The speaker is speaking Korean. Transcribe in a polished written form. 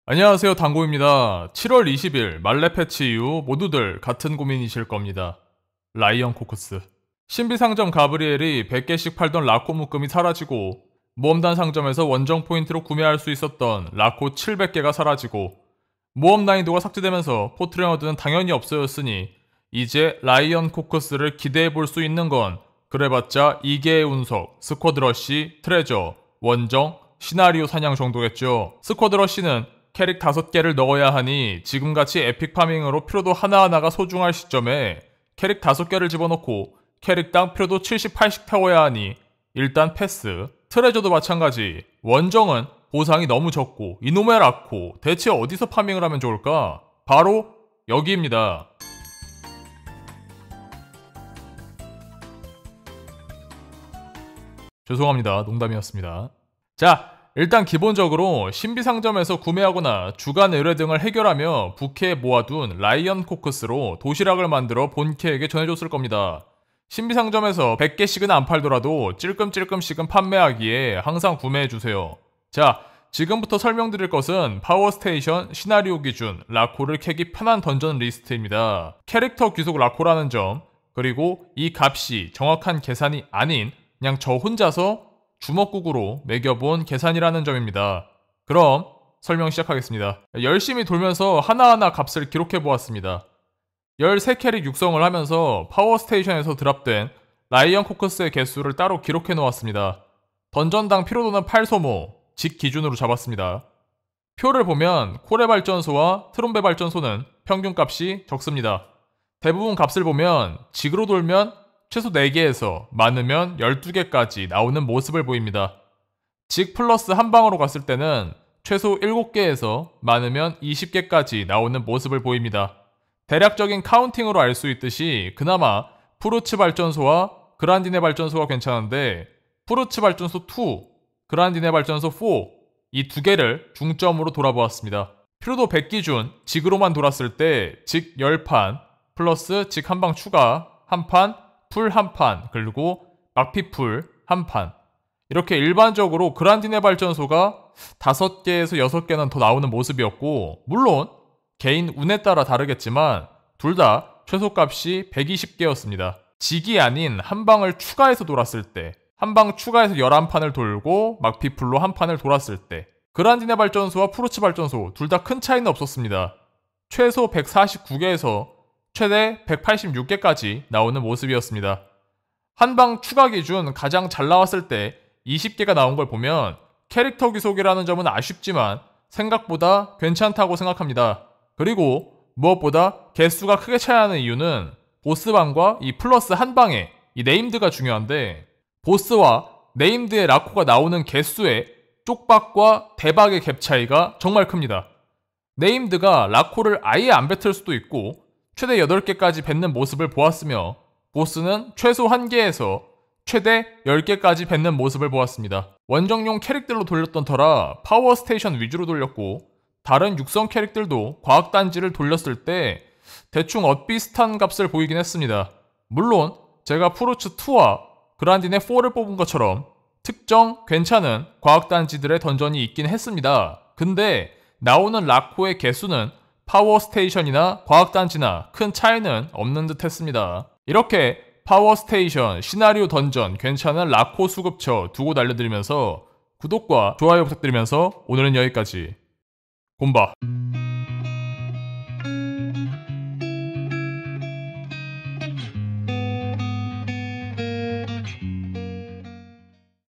안녕하세요, 당고입니다. 7월 20일 말레 패치 이후 모두들 같은 고민이실 겁니다. 라이언 코크스. 신비상점 가브리엘이 100개씩 팔던 라코 묶음이 사라지고, 모험단 상점에서 원정 포인트로 구매할 수 있었던 라코 700개가 사라지고, 모험 난이도가 삭제되면서 포트레너드는 당연히 없어졌으니 이제 라이언 코크스를 기대해볼 수 있는 건 그래봤자 2개의 운석, 스쿼드러시, 트레저, 원정, 시나리오 사냥 정도겠죠. 스쿼드러시는 캐릭 5개를 넣어야 하니 지금같이 에픽 파밍으로 피로도 하나하나가 소중할 시점에 캐릭 5개를 집어넣고 캐릭당 피로도 70, 80 태워야 하니 일단 패스. 트레저도 마찬가지. 원정은 보상이 너무 적고 이놈의 라코 대체 어디서 파밍을 하면 좋을까? 바로 여기입니다. 죄송합니다. 농담이었습니다. 자, 일단 기본적으로 신비상점에서 구매하거나 주간 의뢰 등을 해결하며 부캐에 모아둔 라이언 코크스로 도시락을 만들어 본캐에게 전해줬을 겁니다. 신비상점에서 100개씩은 안 팔더라도 찔끔찔끔씩은 판매하기에 항상 구매해주세요. 자, 지금부터 설명드릴 것은 파워스테이션 시나리오 기준 라코를 캐기 편한 던전 리스트입니다. 캐릭터 귀속 라코라는 점, 그리고 이 값이 정확한 계산이 아닌 그냥 저 혼자서 주먹국으로 매겨본 계산이라는 점입니다. 그럼 설명 시작하겠습니다. 열심히 돌면서 하나하나 값을 기록해보았습니다. 13캐릭 육성을 하면서 파워스테이션에서 드랍된 라이언 코크스의 개수를 따로 기록해놓았습니다. 던전당 피로도는 8소모, 직 기준으로 잡았습니다. 표를 보면 코레 발전소와 트롬베 발전소는 평균값이 적습니다. 대부분 값을 보면 직으로 돌면 최소 4개에서 많으면 12개까지 나오는 모습을 보입니다. 직 플러스 한 방으로 갔을 때는 최소 7개에서 많으면 20개까지 나오는 모습을 보입니다. 대략적인 카운팅으로 알 수 있듯이 그나마 푸르츠 발전소와 그란디네 발전소가 괜찮은데 푸르츠 발전소 2, 그란디네 발전소 4, 이 두 개를 중점으로 돌아보았습니다. 피로도 100 기준 직으로만 돌았을 때 직 10판 플러스 직 한 방 추가 한 판, 풀 한 판, 그리고 막피풀 한 판. 이렇게 일반적으로 그란디네 발전소가 5개에서 6개는 더 나오는 모습이었고, 물론 개인 운에 따라 다르겠지만 둘 다 최소값이 120개였습니다. 직이 아닌 한 방을 추가해서 돌았을 때, 한 방 추가해서 11판을 돌고 막피풀로 한 판을 돌았을 때, 그란디네 발전소와 푸르츠 발전소 둘 다 큰 차이는 없었습니다. 최소 149개에서 최대 186개까지 나오는 모습이었습니다. 한방 추가 기준 가장 잘 나왔을 때 20개가 나온 걸 보면 캐릭터 귀속이라는 점은 아쉽지만 생각보다 괜찮다고 생각합니다. 그리고 무엇보다 개수가 크게 차이하는 이유는 보스방과 이 플러스 한방의 이 네임드가 중요한데, 보스와 네임드의 라코가 나오는 개수의 쪽박과 대박의 갭 차이가 정말 큽니다. 네임드가 라코를 아예 안 뱉을 수도 있고 최대 8개까지 뱉는 모습을 보았으며, 보스는 최소 1개에서 최대 10개까지 뱉는 모습을 보았습니다. 원정용 캐릭들로 돌렸던 터라 파워스테이션 위주로 돌렸고, 다른 육성 캐릭들도 과학단지를 돌렸을 때 대충 엇비슷한 값을 보이긴 했습니다. 물론 제가 푸르츠2와 그란디네 4를 뽑은 것처럼 특정 괜찮은 과학단지들의 던전이 있긴 했습니다. 근데 나오는 라코의 개수는 파워스테이션이나 과학단지나 큰 차이는 없는 듯 했습니다. 이렇게 파워스테이션, 시나리오 던전, 괜찮은 라코 수급처 두고 달려드리면서 구독과 좋아요 부탁드리면서 오늘은 여기까지. 곰바.